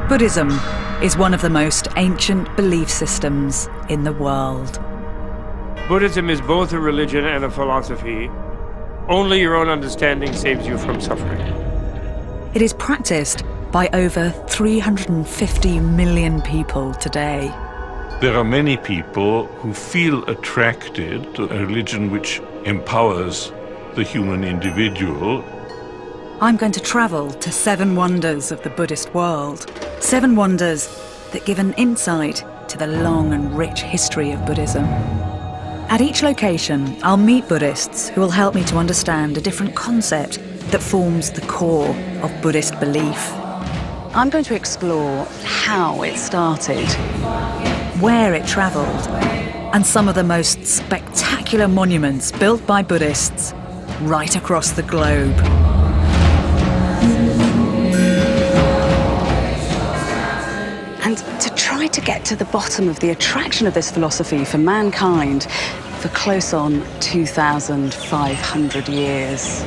Buddhism is one of the most ancient belief systems in the world. Buddhism is both a religion and a philosophy. Only your own understanding saves you from suffering. It is practiced by over 350 million people today. There are many people who feel attracted to a religion which empowers the human individual. I'm going to travel to 7 wonders of the Buddhist world. 7 wonders that give an insight to the long and rich history of Buddhism. At each location, I'll meet Buddhists who will help me to understand a different concept that forms the core of Buddhist belief. I'm going to explore how it started, where it travelled, and some of the most spectacular monuments built by Buddhists right across the globe. And to try to get to the bottom of the attraction of this philosophy for mankind for close on 2,500 years.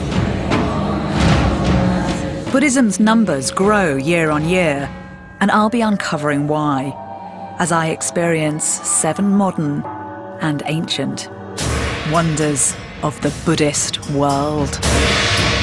Buddhism's numbers grow year on year, and I'll be uncovering why, as I experience 7 modern and ancient wonders of the Buddhist world.